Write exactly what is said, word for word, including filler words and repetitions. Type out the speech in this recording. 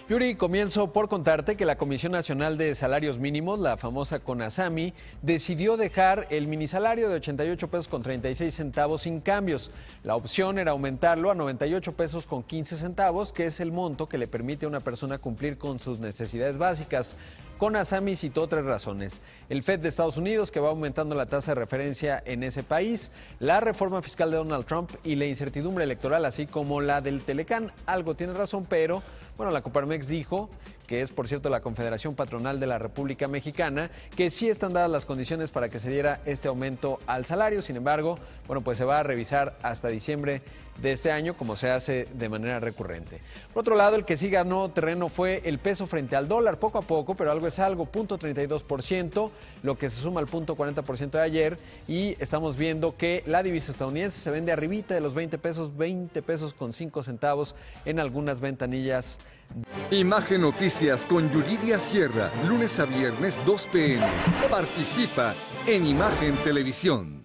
Yuri, comienzo por contarte que la Comisión Nacional de Salarios Mínimos, la famosa CONASAMI, decidió dejar el minisalario de ochenta y ocho pesos con treinta y seis centavos sin cambios. La opción era aumentarlo a noventa y ocho pesos con quince centavos, que es el monto que le permite a una persona cumplir con sus necesidades básicas. CONASAMI citó tres razones: el Fed de Estados Unidos, que va aumentando la tasa de referencia en ese país, la reforma fiscal de Donald Trump y la incertidumbre electoral, así como la del Telecán. Algo tiene razón, pero bueno, la Coparmex dijo, que es por cierto la Confederación Patronal de la República Mexicana, que sí están dadas las condiciones para que se diera este aumento al salario. Sin embargo, bueno, pues se va a revisar hasta diciembre de este año, como se hace de manera recurrente. Por otro lado, el que sí ganó terreno fue el peso frente al dólar, poco a poco, pero algo es algo, punto treinta y dos por ciento, lo que se suma al punto cuarenta por ciento de ayer, y estamos viendo que la divisa estadounidense se vende arribita de los veinte pesos, veinte pesos con cinco centavos en algunas ventanillas. Imagen Noticias con Yuridia Sierra, lunes a viernes dos p m Participa en Imagen Televisión.